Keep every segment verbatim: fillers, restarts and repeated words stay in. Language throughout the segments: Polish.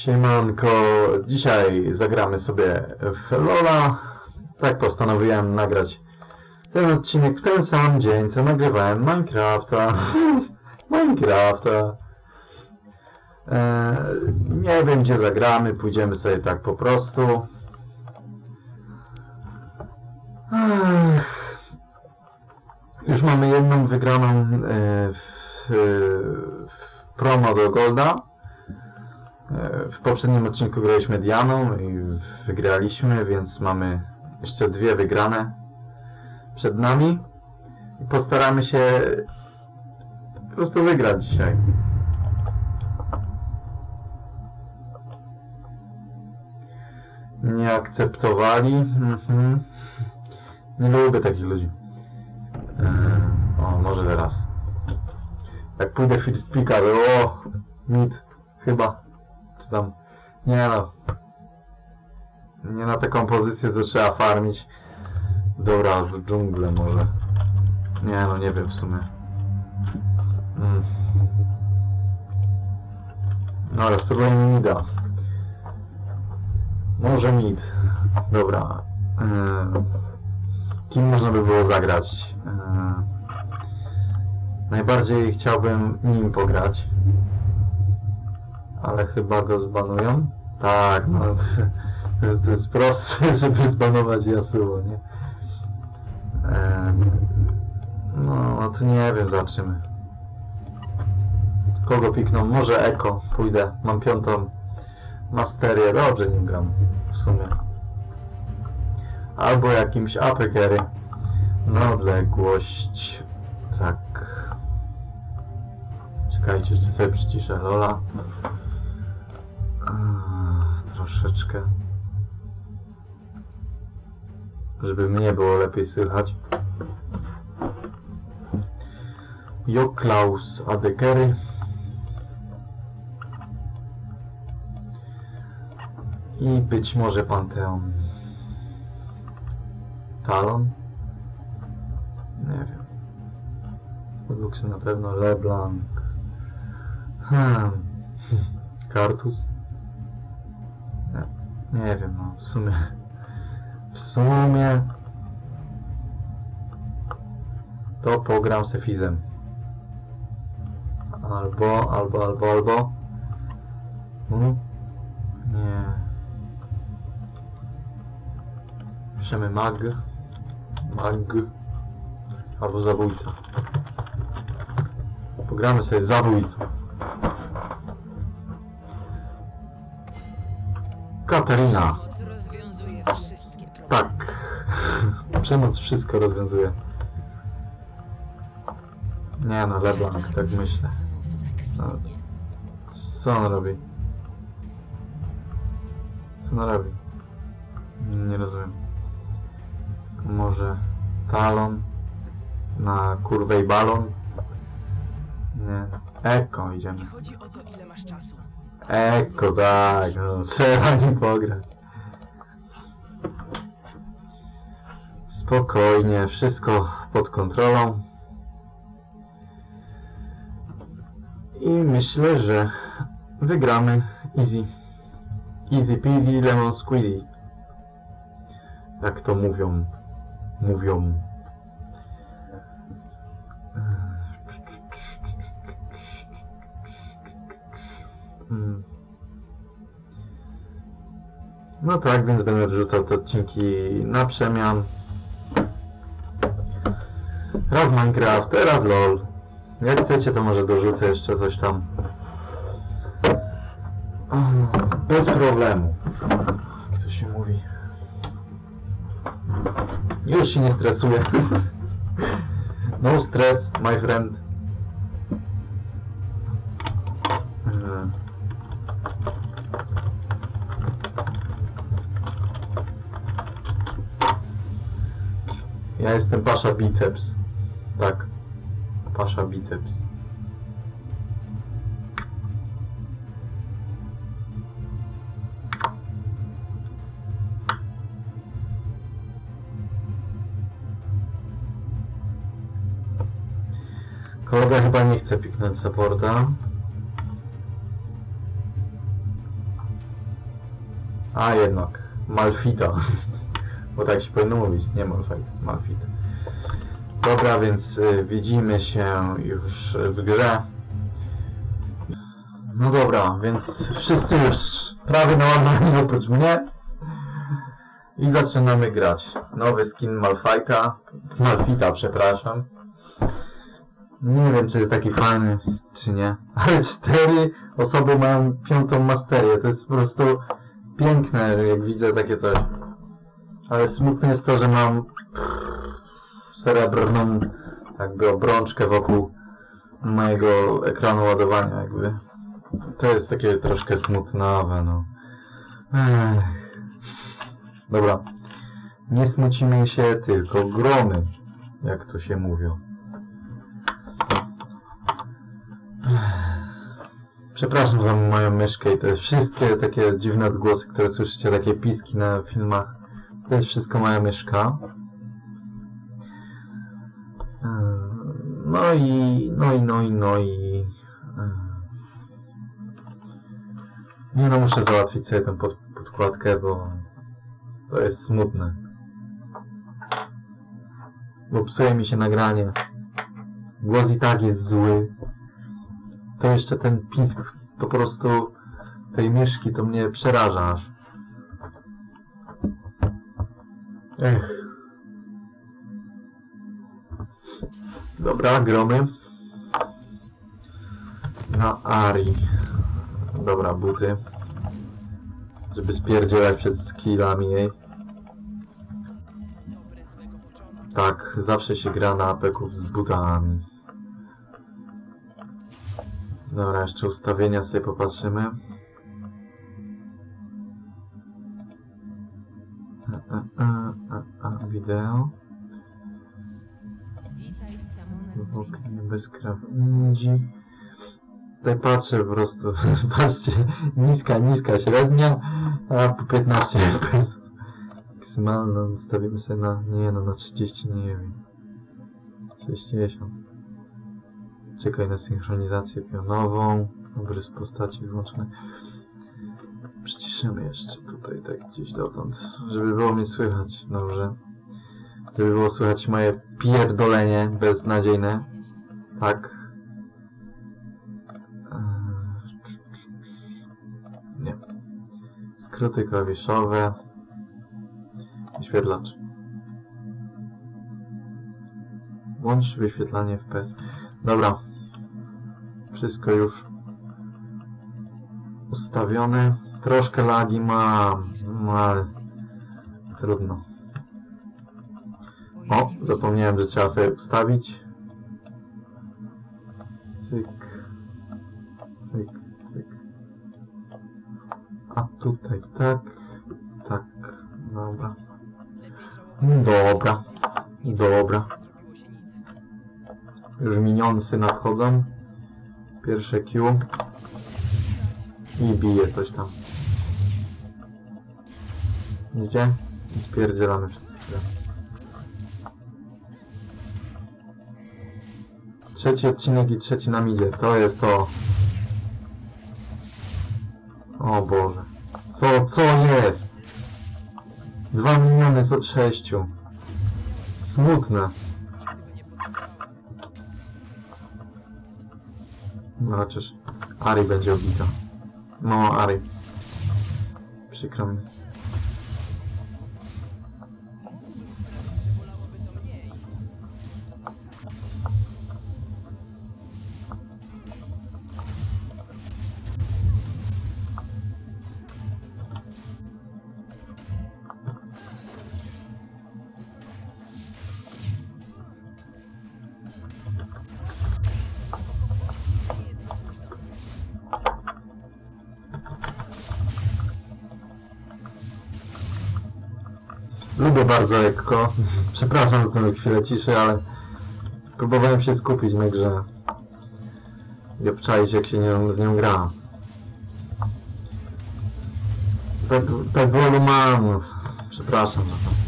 Siemanko, dzisiaj zagramy sobie w Lola. Tak postanowiłem nagrać ten odcinek w ten sam dzień, co nagrywałem Minecrafta. Minecrafta. Eee, nie wiem, gdzie zagramy, pójdziemy sobie tak po prostu. Ech. Już mamy jedną wygraną e, w, w promo do Golda. W poprzednim odcinku graliśmy Dianą i wygraliśmy, więc mamy jeszcze dwie wygrane przed nami. I postaramy się po prostu wygrać dzisiaj. Nie akceptowali. Mhm. Nie lubię takich ludzi. Eee, o, może teraz. Jak pójdę w first picka, to o, mid, chyba. Czy tam, nie no. Nie na taką pozycję, co trzeba farmić. Dobra, w dżunglę może. Nie no, nie wiem w sumie. Mm. No, spróbujmy mida. Może mid. Dobra. Yy. Kim można by było zagrać? Yy. Najbardziej chciałbym nim pograć. Ale chyba go zbanują. Tak, no to jest proste, żeby zbanować Yasuo, nie? Ehm, no, to nie wiem, zobaczymy. Kogo pikną? Może Eko. Pójdę. Mam piątą masterię. Dobrze nim gram w sumie. Albo jakimś A P carry. Na odległość. Tak. Czekajcie, jeszcze sobie przyciszę Lola. Troszeczkę, żeby mnie było lepiej słychać. Joklaus A D carry. I być może Panteon. Talon? Nie wiem. Luxy na pewno. LeBlanc. Hmm. Kartus? Nie, nie wiem, no w sumie. W sumie to pogram z Fizem. Albo, albo, albo, albo. Hmm? Nie. Piszemy mag. Mag. Albo zabójca. Pogramy sobie zabójcą. Katarina. Tak. Przemoc wszystko rozwiązuje. Nie no, LeBlanc, tak myślę. No. Co on robi? Co on robi? Nie rozumiem. Może Talon na kurwę i balon? Nie. Eko, idziemy. Nie chodzi o to, ile masz czasu. Eko, tak, no, trzeba nim pograć. Spokojnie, wszystko pod kontrolą. I myślę, że wygramy easy. Easy peasy, lemon squeezy. Jak to mówią. Mówią. Hmm. No tak, więc będę wrzucał te odcinki na przemian. Raz Minecraft, teraz LOL. Jak chcecie, to może dorzucę jeszcze coś tam. Bez problemu. Jak to się mówi. Już się nie stresuję. No stress, my friend. Ja jestem Pasza Biceps. Tak. Pasza Biceps. Kolega chyba nie chce piknąć supporta. A jednak, Malfita. Bo tak się powinno mówić, nie Malphite, Malfit. Dobra, więc y, widzimy się już w grze. No dobra, więc wszyscy już prawie naładowani oprócz mnie. I zaczynamy grać. Nowy skin Malphite'a. Malfita, przepraszam. Nie wiem, czy jest taki fajny, czy nie. Ale cztery osoby mają piątą masterię. To jest po prostu piękne, jak widzę takie coś. Ale smutne jest to, że mam srebrną jakby obrączkę wokół mojego ekranu ładowania jakby. To jest takie troszkę smutnawe, no. Ech. Dobra. Nie smucimy się, tylko gromy, jak to się mówi. Przepraszam za moją myszkę i te wszystkie takie dziwne odgłosy, które słyszycie, takie piski na filmach. To jest wszystko moja myszka. No i, no i, no i, no i... Nie no, muszę załatwić sobie tę pod, podkładkę, bo to jest smutne. Bo psuje mi się nagranie. Głos i tak jest zły. To jeszcze ten pisk po prostu tej myszki to mnie przeraża aż. Ech. Dobra, gromy. Na Ari. Dobra, buty. Żeby spierdzielać przed skillami jej. Tak, zawsze się gra na apeków z butami. Dobra, jeszcze ustawienia sobie popatrzymy. A, a, a, a, a wideo. Oknie bez krawędzi. Tutaj patrzę po prostu. Patrzcie, niska, niska średnia, a po piętnaście F P S. Maksymalną stawimy sobie na, nie no, na trzydzieści, nie wiem. sześćdziesiąt. Czekaj na synchronizację pionową. Obrys postaci włączone. Przyciszymy jeszcze tutaj, tak gdzieś dotąd, żeby było mnie słychać. Dobrze. Żeby było słychać moje pierdolenie beznadziejne. Tak. Nie. Skróty klawiszowe. Wyświetlacz. Włącz wyświetlanie F P S. Dobra. Wszystko już ustawione. Troszkę lagi mam, no ale trudno. O, zapomniałem, że trzeba sobie ustawić. Cyk. Cyk, cyk. A tutaj tak. Tak. Dobra. Dobra. Dobra. Już minionsy nadchodzą. Pierwsze Q. I bije coś tam. Widzicie? I spierdzielamy wszystko. Trzeci odcinek i trzeci nam idzie. To jest to. O Boże. Co, co jest? Dwa miliony z sześciu. Smutne. No chociaż Ari będzie obita. No Ari. Przykro mi. Lubię bardzo lekko. Przepraszam za tę chwilę ciszy, ale próbowałem się skupić na grze. I obczaić, jak się nią, z nią gra. Tak, tak wolno mam. Przepraszam za to.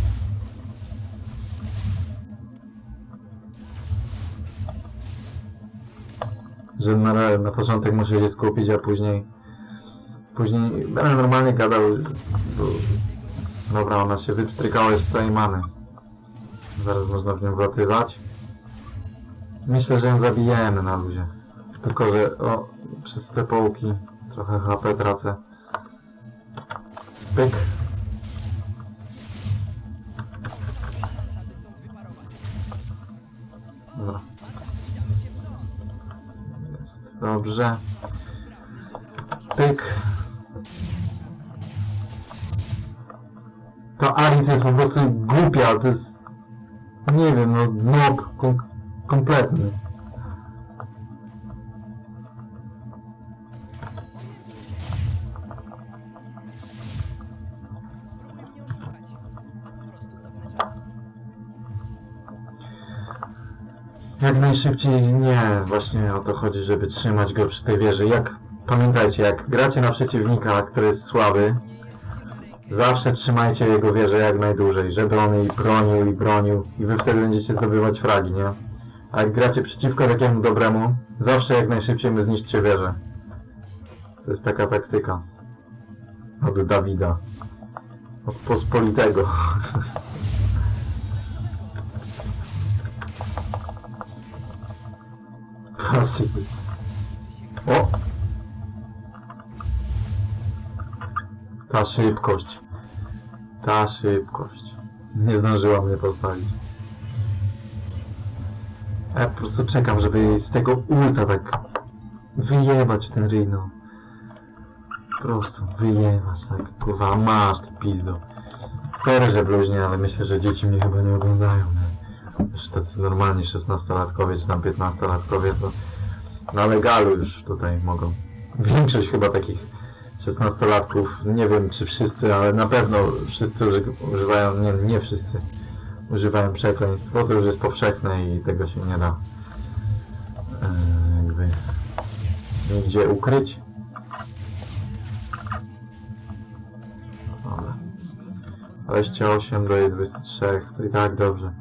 Że na, na początek muszę się skupić, a później Później będę normalnie gadał, bo... Dobra, ona się wypstrykała już z całej many. Zaraz można w nią wlatywać. Myślę, że ją zabijemy na luzie. Tylko, że o, przez te połki trochę H P tracę. Pyk. Dobra. Jest dobrze. Pyk. To Ari to jest po prostu głupia, to jest... Nie wiem, no noob kom kompletny. Jak najszybciej nie, właśnie o to chodzi, żeby trzymać go przy tej wieży. Jak, pamiętajcie, jak gracie na przeciwnika, który jest słaby, zawsze trzymajcie jego wieżę jak najdłużej, żeby on jej bronił i bronił i wy wtedy będziecie zdobywać fragi, nie? A jak gracie przeciwko takiemu dobremu, zawsze jak najszybciej mu zniszczcie wieżę. To jest taka taktyka. Od Dawida. Od pospolitego. O! Ta szybkość. Ta szybkość. Nie zdążyła mnie postawić. Ja po prostu czekam, żeby z tego ulta tak wyjebać ten Rino. Po prostu wyjebać tak. Kurwa, masz ty pizdo. Sorry, że bluźnie, ale myślę, że dzieci mnie chyba nie oglądają. Nie? Już tacy normalni szesnastolatkowie czy tam piętnastolatkowie to na legalu już tutaj mogą. Większość chyba takich szesnastolatków, nie wiem czy wszyscy, ale na pewno wszyscy używają, nie, nie wszyscy używają przekleństw, bo to już jest powszechne i tego się nie da e, jakby nigdzie ukryć. Dobra. dwadzieścia osiem do dwudziestu trzech, to i tak dobrze.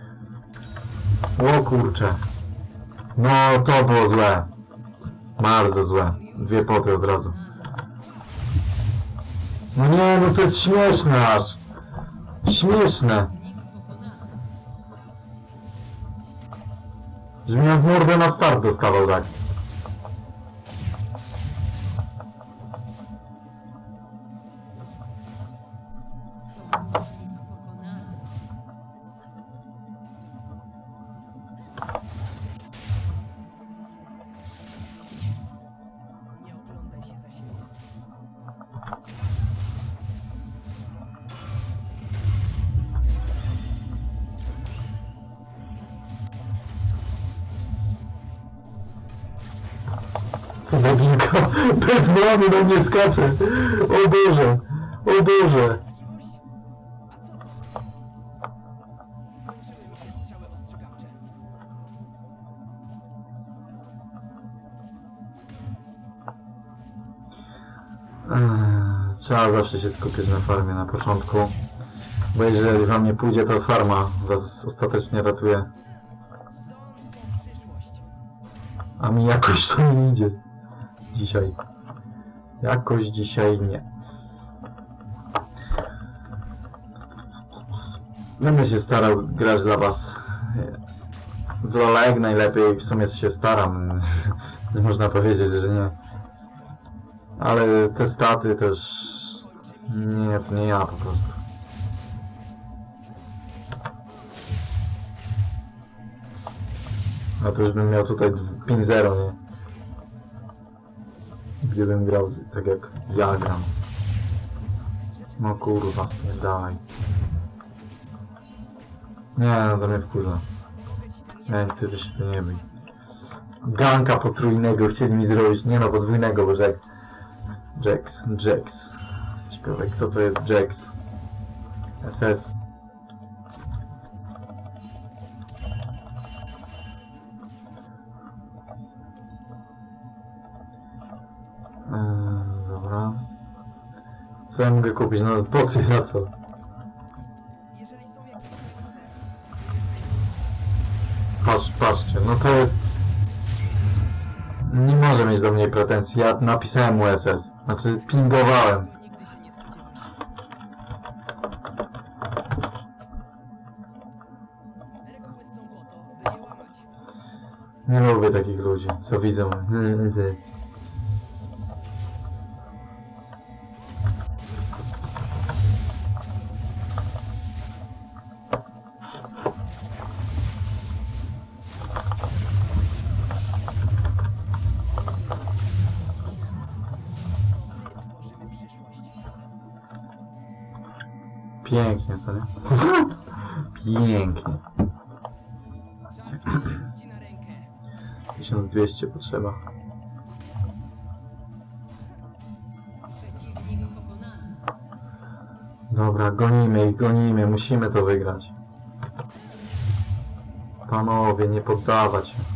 O kurcze. No to było złe. Bardzo złe. Dwie poty od razu. No nie, no to jest śmieszne aż. Śmieszne. Że miałem w mordę na start dostawał tak. Co za ginka? Bez mamy do mnie skacze. O Boże. O Boże. Eee, trzeba zawsze się skupić na farmie na początku. Bo jeżeli wam nie pójdzie, to farma was ostatecznie ratuje. A mi jakoś to nie idzie. Dzisiaj. Jakoś dzisiaj nie. Będę się starał grać dla was w LoL'a jak najlepiej. W sumie się staram. Nie można powiedzieć, że nie. Ale te staty też... Nie, to nie ja po prostu. A to już bym miał tutaj pięć zero, nie? Gdybym grał tak jak ja gram. No kurwa, nie dawaj. Nie, no to mnie wkurza. Nie, wtedy się to nie byj. Ganka potrójnego chcieli mi zrobić. Nie no, podwójnego, bo Jack... Jax, Jax. Ciekawe, kto to jest Jax? S S. Eee, dobra. Co ja mogę kupić? No po co na co? Patrz, patrzcie, no to jest... Nie może mieć do mnie pretensji, ja napisałem mu S S. Znaczy pingowałem. Nie lubię takich ludzi, co widzą. Pięknie, co nie? Pięknie. tysiąc dwieście potrzeba. Dobra, gonimy ich, gonimy, musimy to wygrać. Panowie, nie poddawać się.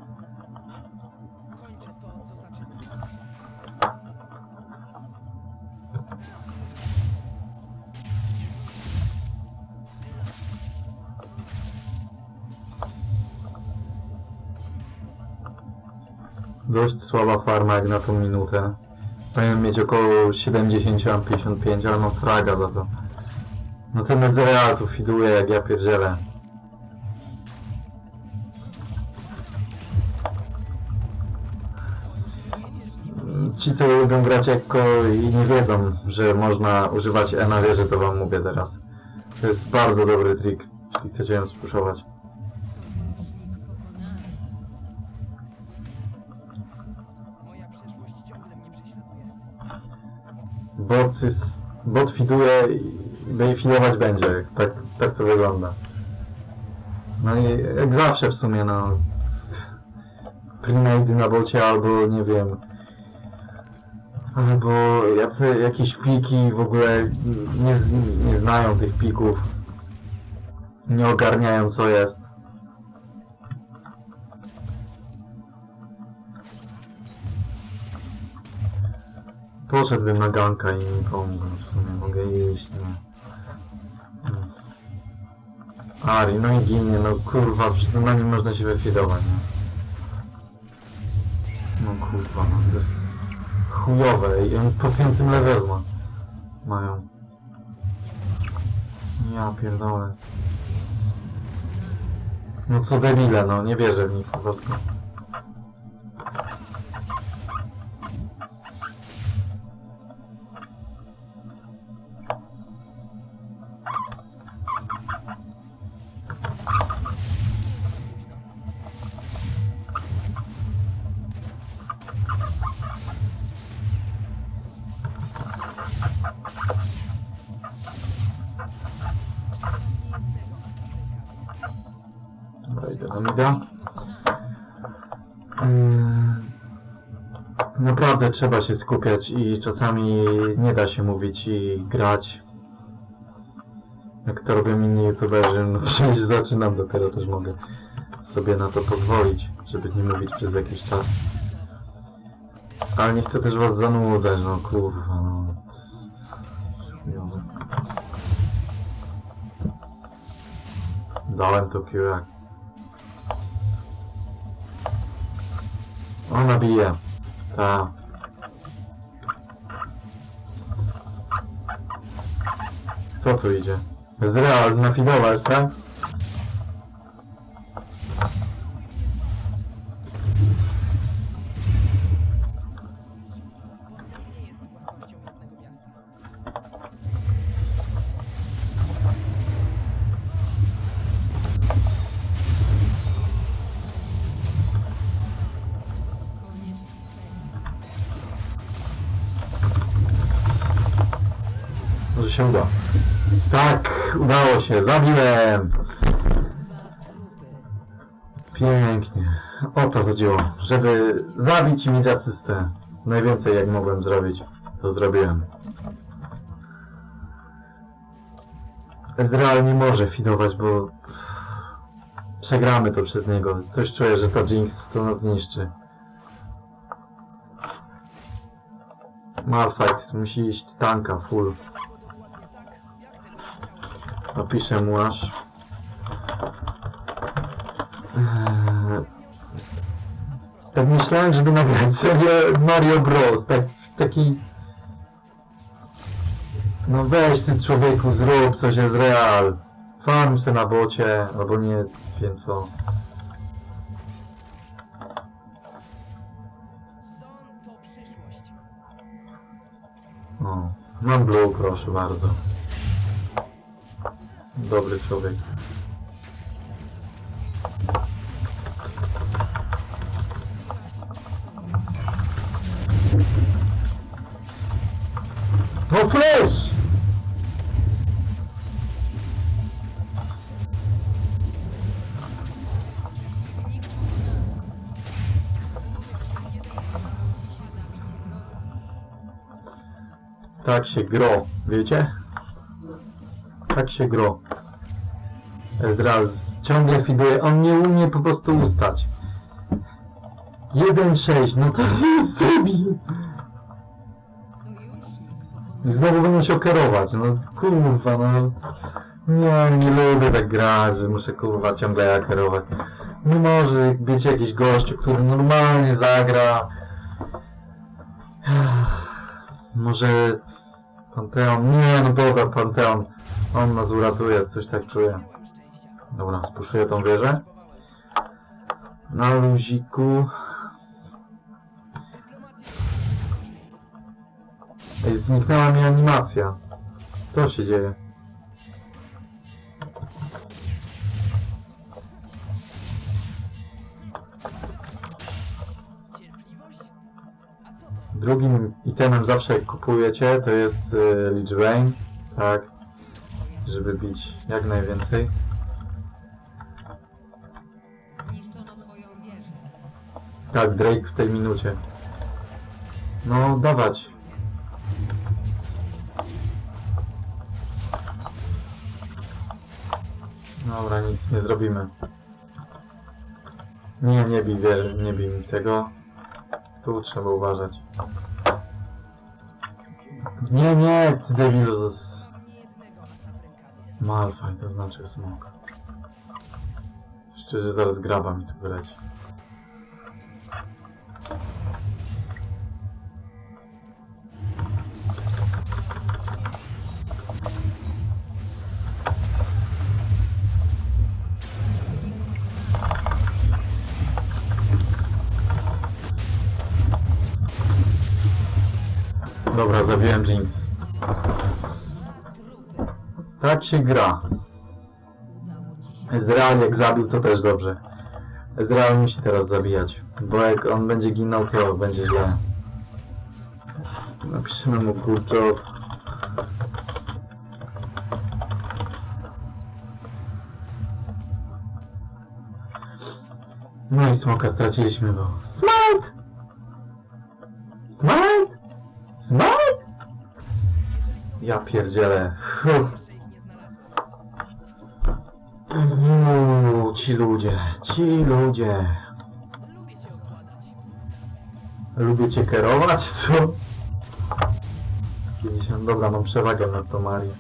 Dość słaba farma jak na tą minutę. Powinien mieć około siedemdziesiąt, pięćdziesiąt pięć, ale mam fraga za to. No ten Ezreal tu fiduje jak ja pierdzielę. Ci co lubią grać ekko i nie wiedzą, że można używać E na wieży, to wam mówię teraz. To jest bardzo dobry trik, jeśli chcecie ją spuszować. Bot, jest, bot fiduje i fidować będzie, tak, tak to wygląda. No i jak zawsze w sumie, no... Primate na bocie albo, nie wiem... Albo jacy, jakieś pliki w ogóle nie, nie znają tych plików. Nie ogarniają co jest. Poszedłbym na ganka i mi pomogę, w sumie mogę iść, no. Ari, no i ginie, no kurwa, przecież na nim można się wyfidować, nie? No kurwa, no to jest chujowe i oni po piątym levelu ma. Mają. Ja pierdolę. No co debile, no nie wierzę w nich po prostu. Idę na mida. Naprawdę trzeba się skupiać i czasami nie da się mówić i grać. Jak to robią inni youtuberzy, no przecież zaczynam dopiero, też mogę sobie na to pozwolić, żeby nie mówić przez jakiś czas. Ale nie chcę też was zanudzać, no kurwa, no. Dałem to Q jak. Ona bije. Ta. Kto tu idzie? Ezreal nafidować, tak? Może się uda. Tak, udało się, zabiłem! Pięknie. O to chodziło, żeby zabić i mieć asystę. Najwięcej jak mogłem zrobić, to zrobiłem. Ezreal nie może fidować, bo przegramy to przez niego. Coś czuję, że ta Jinx to nas zniszczy. Malfight musi iść tanka full. Napiszę mu aż. Eee... Tak myślałem, żeby nagrać serię Mario Bros. Tak, taki No weź ty człowieku, zrób coś, jest real. Farm se na bocie, albo nie wiem co. O, mam blue, proszę bardzo. Dobry człowiek. No flash! Tak się gro, wiecie? Tak się gro. Ezra ciągle fiduje, on nie umie po prostu ustać. jeden sześć, no to jest debil. I znowu będę się kierować, no kurwa, no. Nie, nie lubię tak grać, że muszę kurwa ciągle ja kierować. Nie może być jakiś gościu, który normalnie zagra. Może Panteon, nie no dobra, Panteon, on nas uratuje, coś tak czuję. Dobra, spuszuję tą wieżę. Na luziku. Ej, zniknęła mi animacja. Co się dzieje? Drugim itemem zawsze jak kupujecie to jest y, Lich Bane, tak, żeby bić jak najwięcej. Tak, Drake w tej minucie. No, dawać. Dobra, nic nie zrobimy. Nie, nie bij, wie, nie bij mi tego. Tu trzeba uważać. Nie, nie, ty debilu z... Malfaj, to znaczy smok. Szczerze, zaraz graba mi tu wyleci. Dobra, zabiłem Jinx. Tak się gra. Ezreal jak zabił, to też dobrze. Ezreal musi teraz zabijać, bo jak on będzie ginął, to będzie źle. Napiszemy mu good job. No i smoka straciliśmy go. Smite! Smite! Smite! Ja pierdzielę. Uuu, ci ludzie, ci ludzie. Lubię cię kierować, co? pięćdziesiąt, dobra, mam przewagę nad tą Marię.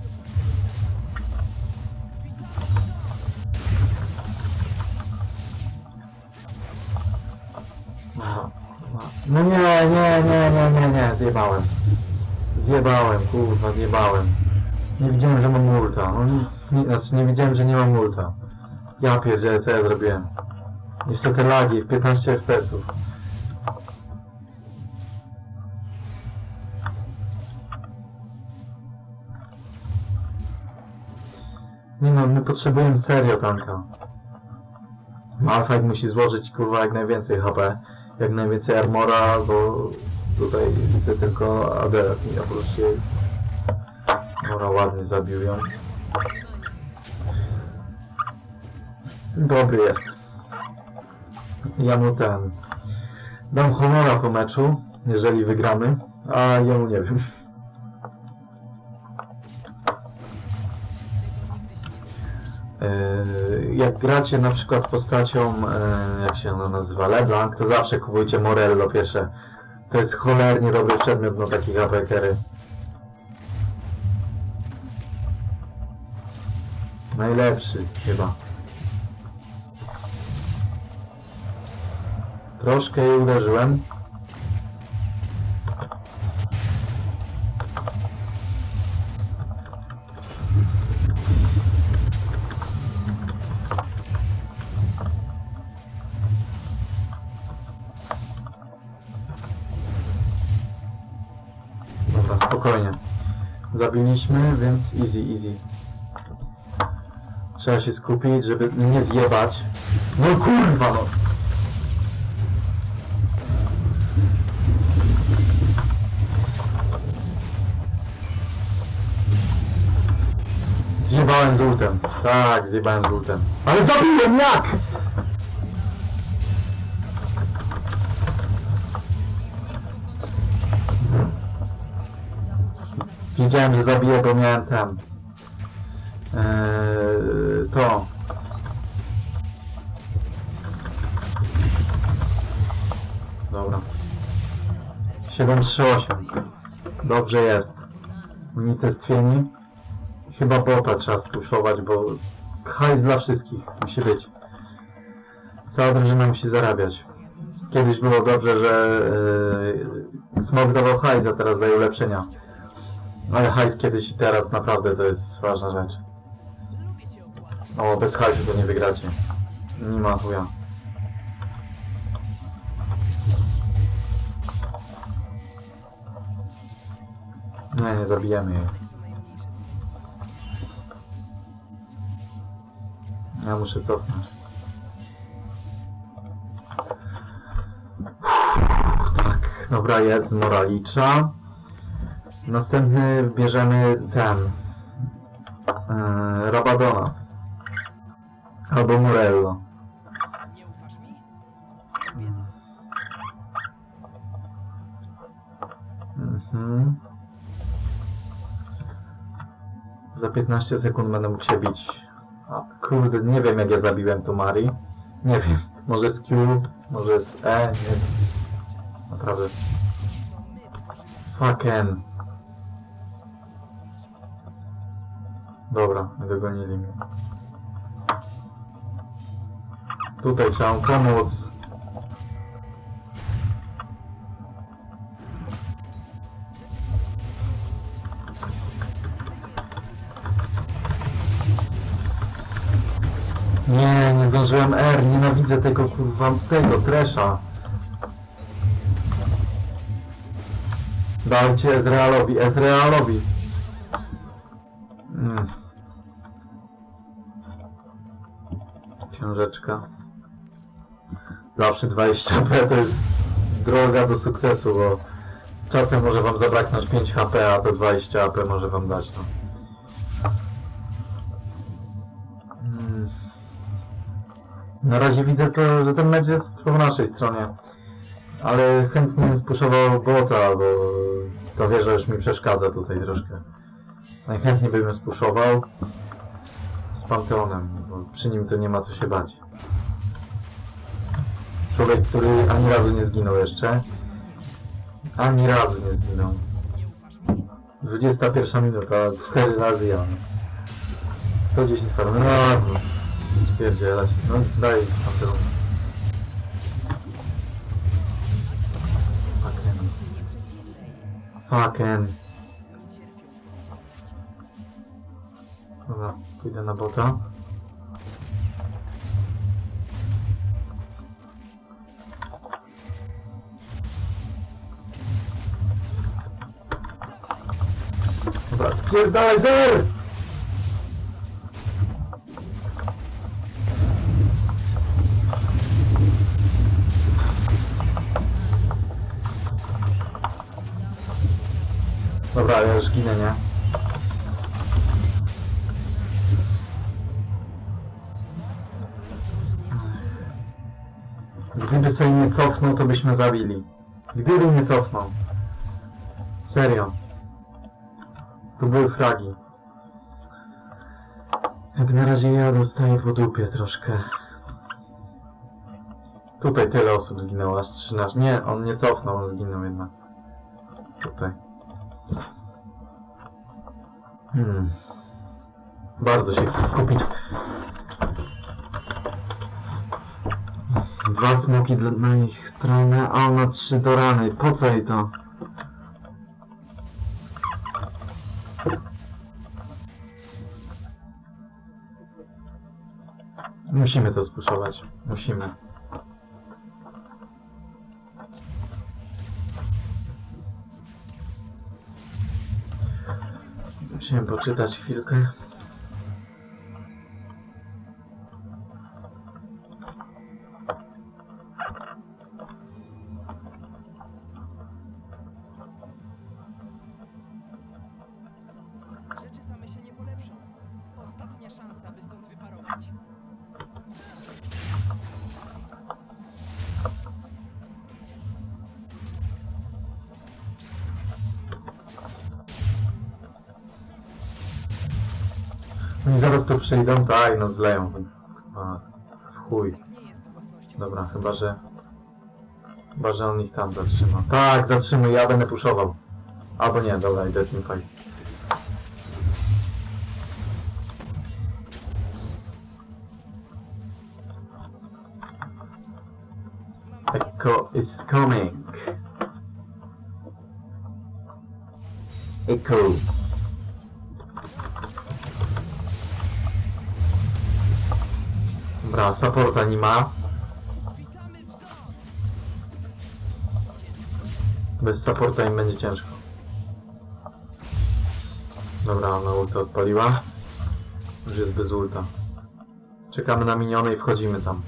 No nie, nie, nie, nie, nie, nie, zjebałem. Zjebałem, kurwa, zjebałem. Nie widziałem, że mam ulta. No, nie, nie, znaczy nie widziałem, że nie mam ulta. Ja pierdzielę, co ja zrobiłem. Jeszcze te lagi, piętnaście F P S ów. Nie no, my potrzebujemy serio tanka. Malphite musi złożyć, kurwa, jak najwięcej H P. Jak najwięcej armora, bo tutaj widzę tylko A D i oprócz jej. Dobra, ładnie zabił ją. Dobry jest. Ja mu ten... dam honora po meczu, jeżeli wygramy, a jemu nie wiem. Jak gracie na przykład postacią, jak się ona nazywa, LeBlanc, to zawsze kupujcie Morello pierwsze. To jest cholernie dobry przedmiot na takich apekery. Najlepszy chyba. Troszkę jej uderzyłem. Dobra, spokojnie. Zabiliśmy, więc easy, easy. Trzeba się skupić, żeby nie zjebać. No kurwa no! Zjebałem z ultem. Tak, zjebałem z ultem. Ale zabiłem jak?! Wiedziałem, że zabiję, bo miałem ten... Eee, to... Dobra. siedem trzy osiem. Dobrze jest. Unicestwieni. Chyba bota trzeba spuszować, bo hajs dla wszystkich musi być. Cała drużyna musi zarabiać. Kiedyś było dobrze, że yy, Smok dawał hajs, a teraz daje ulepszenia. Ale hajs kiedyś i teraz naprawdę to jest ważna rzecz. O, bez hajsu to nie wygracie. Nie ma chuja. Nie, nie zabijemy jej. Ja muszę cofnąć. Tak, dobra, jest z Moralicza. Następny bierzemy ten... Yy, Rabadona. Albo Morello. Mhm. Za piętnaście sekund będę mógł się bić. A, kurde, nie wiem jak ja zabiłem tu Mari. Nie wiem. Może z Q, może z E, nie wiem. Naprawdę. Fucking. Dobra, dogonili mnie. Tutaj trzeba mu pomóc. Nie, nie zdążyłem R, nienawidzę tego kurwa, tego Tresha. Dajcie Ezrealowi, Ezrealowi. Mm. Książeczka. Zawsze dwadzieścia H P to jest droga do sukcesu, bo czasem może wam zabraknąć pięć H P, a to dwadzieścia H P może wam dać, no. Mm. Na razie widzę to, że ten mecz jest po naszej stronie. Ale chętnie bym spuszował bota, bo to wieża już mi przeszkadza tutaj troszkę. Najchętniej bym ją spuszował z Panteonem, bo przy nim to nie ma co się bać. Człowiek, który ani razu nie zginął jeszcze. Ani razu nie zginął. dwudziesta pierwsza minuta, cztery razy ja. sto dziesięć farm. No, spierdzielać. No daj Panteon. Fucking. Dobra, pójdę na bota. Dobra, spierdalaj zer! Dobra, ja już ginę, nie? Gdyby sobie nie cofnął, to byśmy zabili. Gdyby nie cofnął. Serio. Tu były fragi. Jak na razie ja dostaję po dupie troszkę. Tutaj tyle osób zginęło, aż trzynaście. Nie, on nie cofnął, on zginął jednak. Tutaj. Hmm. Bardzo się chcę skupić. Dwa smoki na ich stronę, a ona trzy do rany. Po co jej to? Musimy to spuszować. Musimy. Musiałem poczytać chwilkę. Rzeczy same się nie polepszą. Ostatnia szansa, by stąd wyparować. Oni zaraz tu przyjdą, tak, no zleją. A, w chuj. Nie jest własnością. Dobra, chyba że... Chyba, że on ich tam zatrzyma. Tak, zatrzymuj, ja będę puszował. Albo nie, dobra, idę teamfight. Echo is coming. Echo. Dobra, supporta nie ma. Witamy w zoo! Bez supporta im będzie ciężko. Dobra, ona ulta odpaliła. Już jest bez ulta. Czekamy na miniony i wchodzimy tam.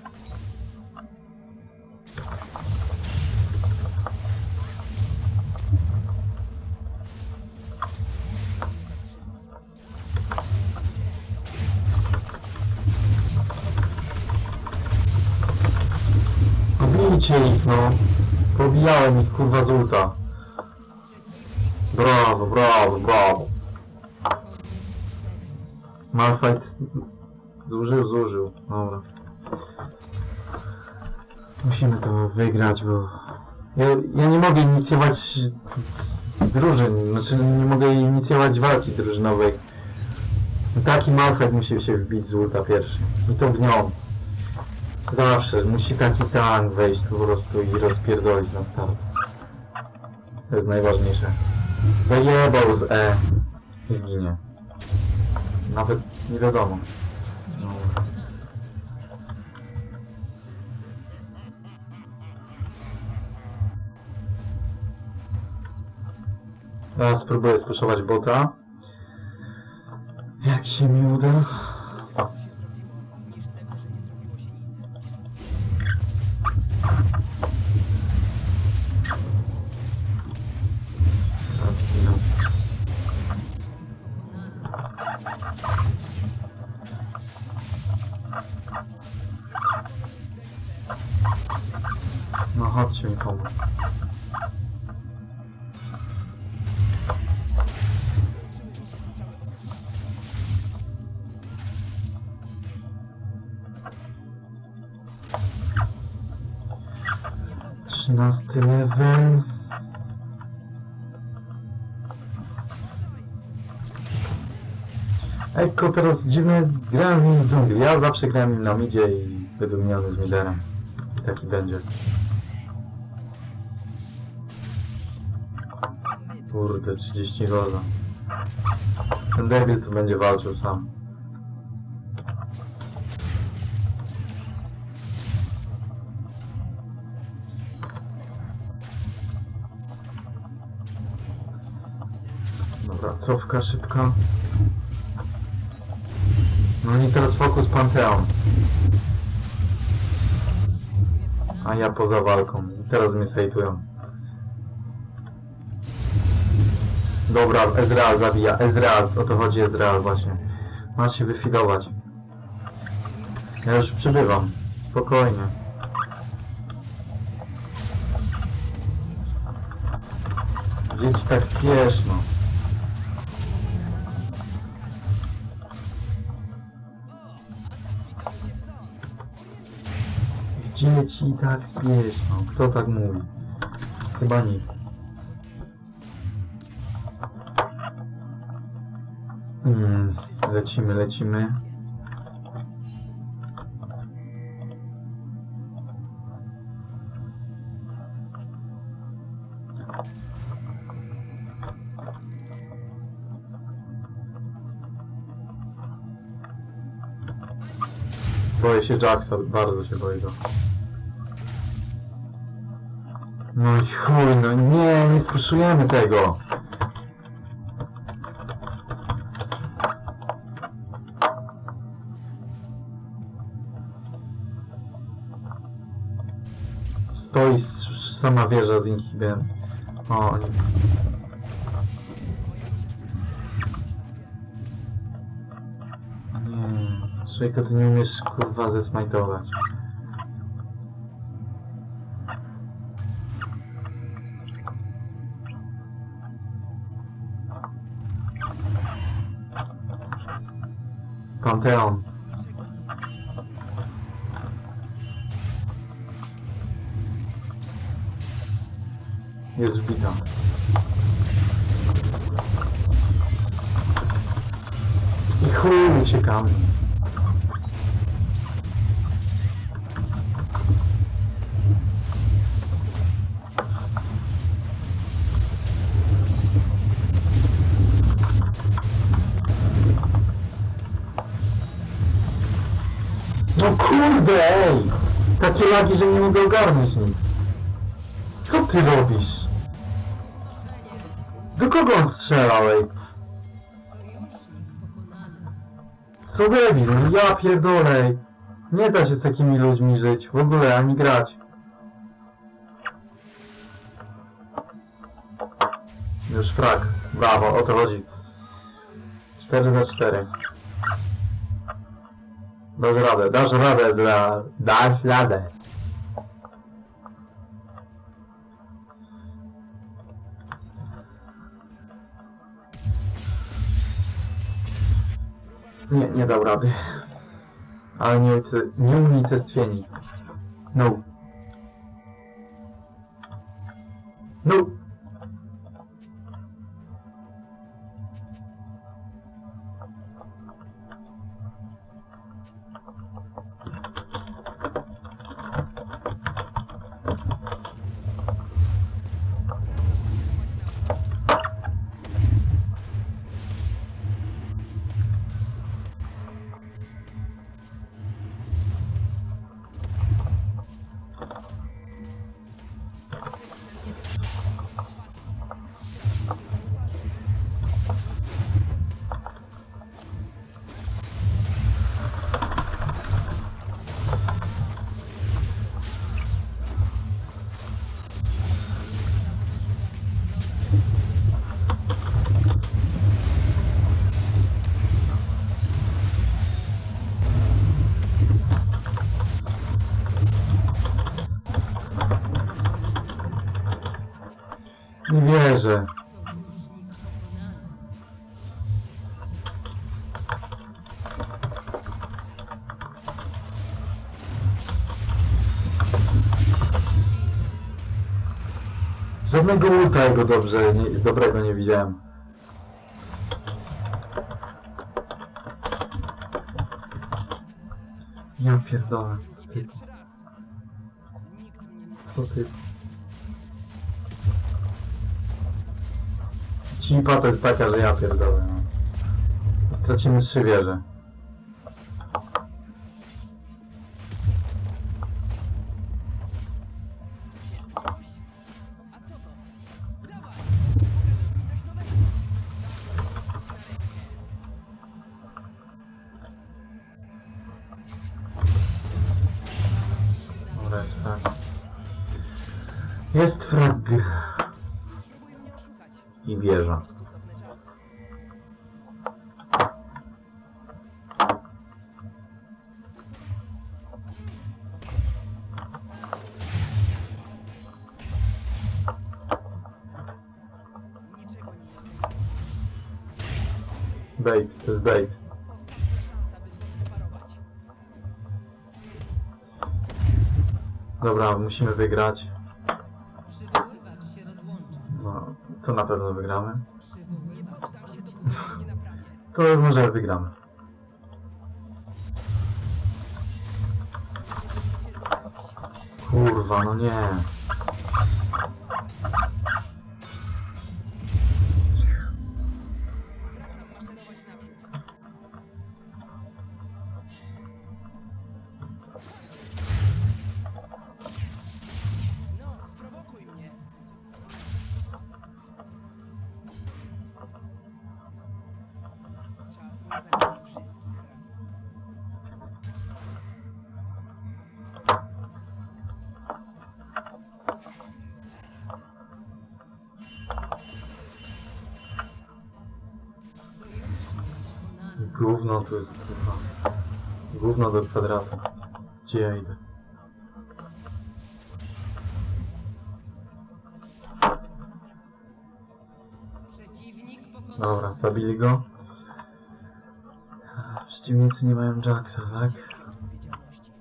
Pobijcie ich, no. Pobijałem ich, kurwa, z ulta. Brawo, brawo, brawo. Malphite zużył, zużył. Dobra. Musimy to wygrać, bo... Ja, ja nie mogę inicjować drużyn, znaczy nie mogę inicjować walki drużynowej. Taki Malphite musi się wbić z ulta pierwszy. I to w nią. Zawsze musi taki tank wejść po prostu i rozpierdolić na start. To jest najważniejsze. Zajebał z E i zginie. Nawet nie wiadomo. No. Teraz spróbuję spuszować bota. Jak się mi uda? Niż tego, że nie zrobiło się nic. No chodźcie mi pomóc. Trzynasty level. Eko teraz dziwnie grałem nim w dżungli. Ja zawsze grałem nim na midzie i wydumiony z miderem. I taki będzie. Kurde, trzydzieści golda. Ten debil tu będzie walczył sam. Dobra, cofka szybka. No i teraz fokus Pantheon. A ja poza walką. I teraz mnie sejtują. Dobra, Ezreal zabija. Ezreal, o to chodzi Ezreal właśnie. Masz się wyfidować. Ja już przybywam. Spokojnie. Dzieci tak pieszno. Dzieci tak spieszno. Kto tak mówi? Chyba nikt. Hmm, lecimy, lecimy. Boję się Jacksa, bardzo się boję go. No i chuj, no nie, nie spuszczujemy tego. stoi sama wieża z inhibem. O, oni... Nie, człowieka, ty nie umiesz kurwa zesmajtować. Panteon. Jest wbita. I chuj, uciekamy. No kurde, ej! Takie lagi, że nie mogę ogarnąć nic. Co ty robisz? Do kogo on strzelał, ej? Co debil? Ja pierdolę, ej. Nie da się z takimi ludźmi żyć. W ogóle, ani grać. Już frak. Brawo, o to chodzi. cztery za cztery. Dasz radę, dasz radę, za... dasz radę. Nie, nie dał rady. Ale nie, nie unicestwieni. No. No. Nie wierzę. Żadnego ulta jego dobrze, nie, dobrego nie widziałem. Ja pierdolę. Ty. Co ty? Cipa to jest taka, że ja pierdolę. No. Stracimy trzy wieże. Dobra, jest frag. Jest frag. I wieża. Bait, to jest bait. Dobra, musimy wygrać. No, to na pewno wygramy. To może wygramy. Kurwa, no nie. Gówno tu jest, kurwa. Gówno do kwadratu. Gdzie ja idę? Przeciwnik pokonany. Dobra, zabili go. Przeciwnicy nie mają Jacksa, tak? Odpowiedzialności.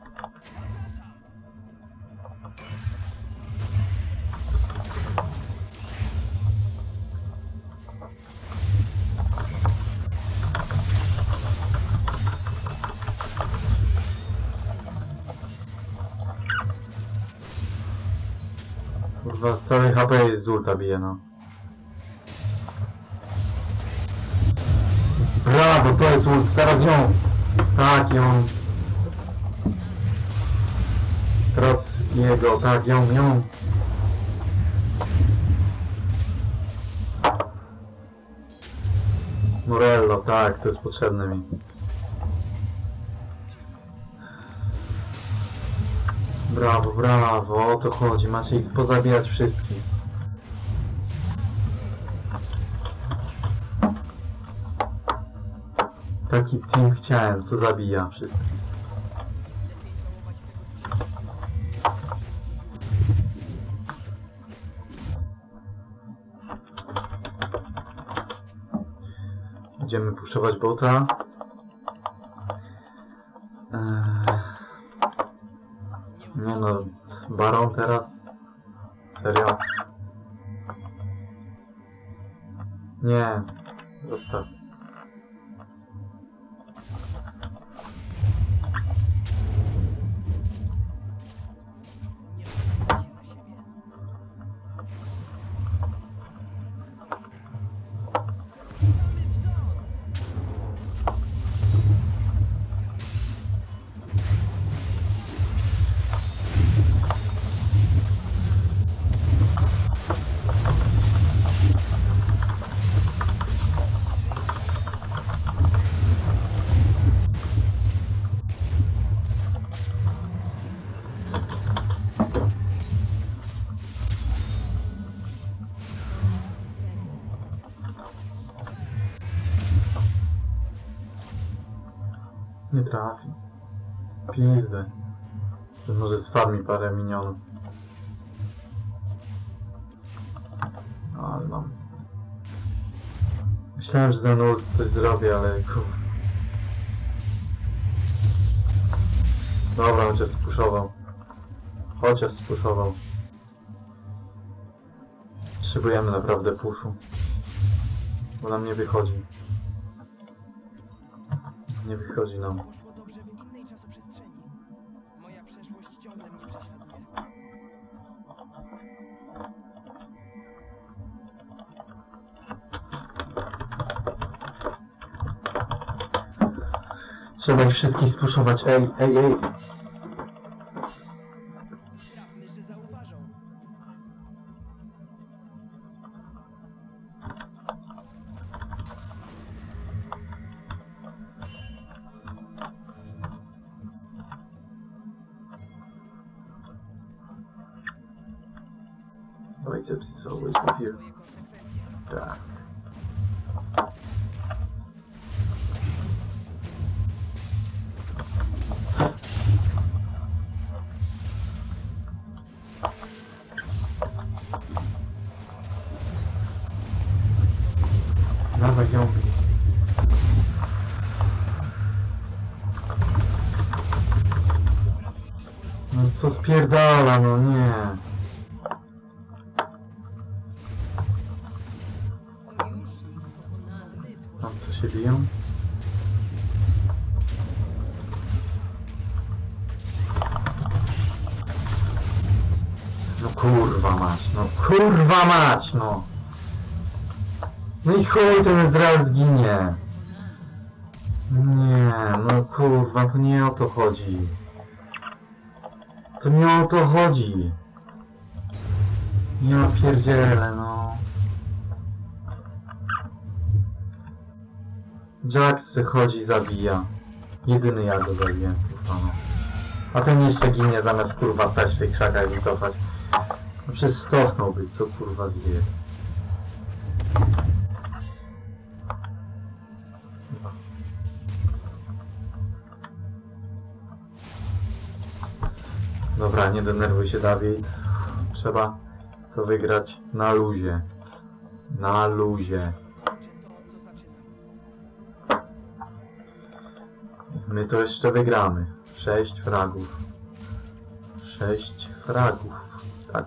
Kurwa, z całej H P z ulta bije, no. Brawo, to jest ult, teraz ją! Tak, ją. Teraz jego, tak, ją, ją. Morello, tak, to jest potrzebne mi. Brawo, brawo, o to chodzi, macie ich pozabijać wszystkich. Taki team chciałem, co zabija wszystkich. Lepiej żałować tego, co się Będziemy puszować bota. Eee, nie no, Baron teraz? Serio? Nie, zostaw. nie opowiadaj się za siebie. Witamy w rząd! Nie trafi. Pizdę. To może sfarmi parę minionów. Ale mam. Myślałem, że ten ult coś zrobi, ale kur... Dobra, chociaż spuszował. Chociaż spuszował. Potrzebujemy naprawdę puszu. Bo nam nie wychodzi. Nie wychodzi nam. Poszło dobrze w innej czasoprzestrzeni. Moja przeszłość ciągle mnie prześladuje. Trzeba ich wszystkich spuszować. Ej, ej, ej. Sprawmy, że zauważą. Biceps is always with you. Swoje konsekwencje. Tak. Dawaj ją. No co spierdala, no nie. Sojusznik pokonany. Tam co się biją? No kurwa mać, no kurwa mać, no. No i chuj, ten Ezreal zginie. Nie, no kurwa, to nie o to chodzi. To nie o to chodzi. Ja pierdzielę, no. Jax se chodzi i zabija. Jedyny ja go zabiję, kurwa no. A ten jeszcze ginie zamiast kurwa stać w tych krzakach i cofać. No przecież cofnąłby, co kurwa zwie. Dobra, nie denerwuj się, Dawid. Trzeba to wygrać na luzie. Na luzie. My to jeszcze wygramy. Sześć fragów. Sześć fragów. Tak.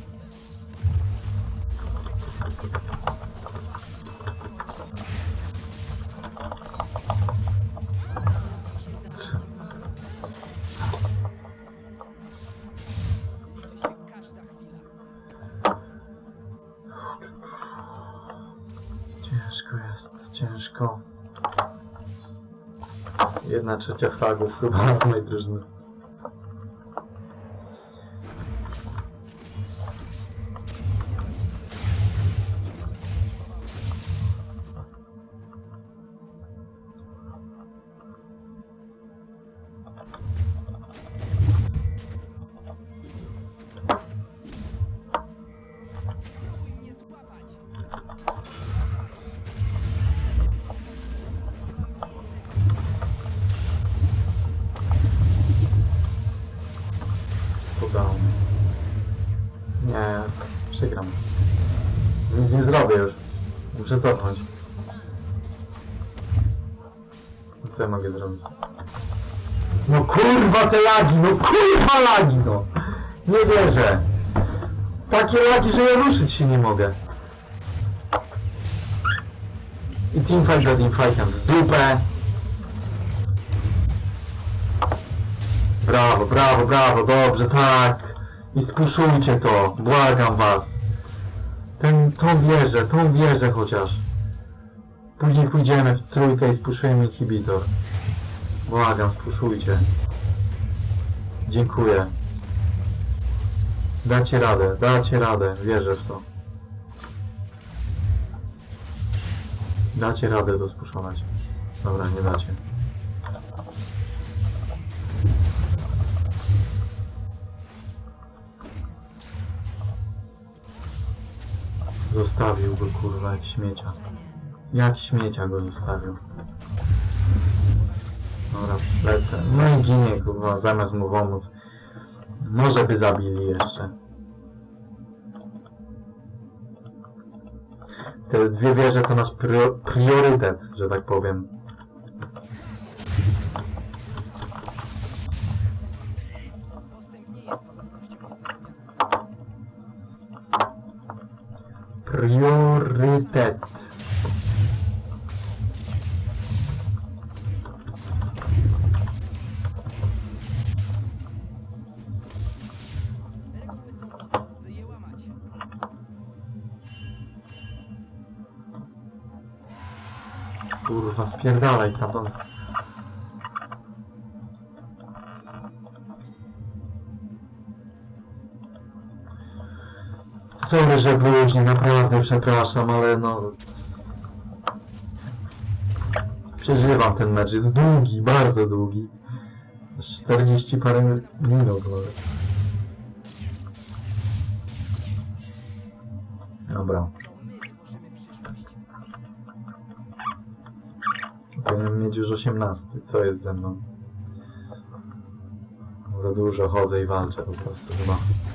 Ciężko jest, ciężko. Jedna trzecia fragów chyba z mojej drużyny. Nie, przegram. Nic nie zrobię już. Muszę cofnąć. Co ja mogę zrobić? No kurwa te lagi, no kurwa lagi, no! Nie wierzę! Takie lagi, że ja ruszyć się nie mogę. I teamfight za teamfightem w dupę! Brawo, brawo, brawo, dobrze, tak! I spuszujcie to, błagam was. Ten, tą wieżę, tą wieżę chociaż. Później pójdziemy w trójkę i spuszujemy inhibitor. Błagam, spuszujcie. Dziękuję. Dacie radę, dacie radę, wierzę w to. Dacie radę to spuszować. Dobra, nie dacie. Zostawił go, kurwa, jak śmiecia. Jak śmiecia go zostawił. Dobra, lecę. No i ginie, kurwa, zamiast mu pomóc. Może by zabili jeszcze. Te dwie wieże to nasz priorytet, że tak powiem. Priorytet. Kurwa, spierdalaj stamtąd. Sorry, że później, naprawdę przepraszam, ale no... Przeżywam ten mecz, jest długi, bardzo długi. czterdzieści parę minut może. Dobra. Powinienem mieć już osiemnasty. Co jest ze mną? Za dużo chodzę i walczę po prostu chyba.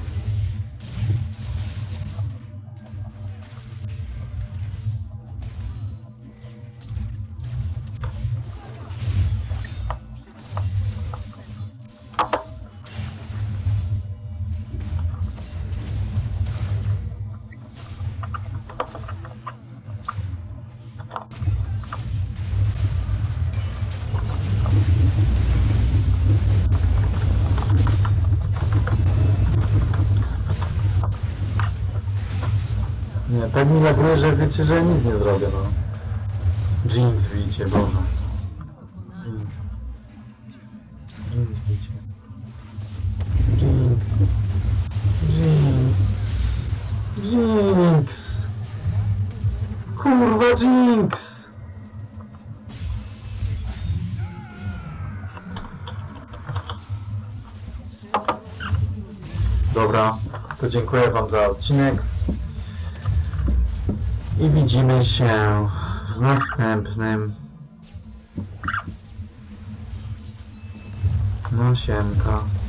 Nie, tak mi laguje, że wiecie, że nic nie zrobię, no. Jinx widzicie, Boże. Jinx. Jinx widzicie. Jinx. Jinx. Jinx. Kurwa, Jinx. Dobra, to dziękuję wam za odcinek. I widzimy się w następnym. No siemka.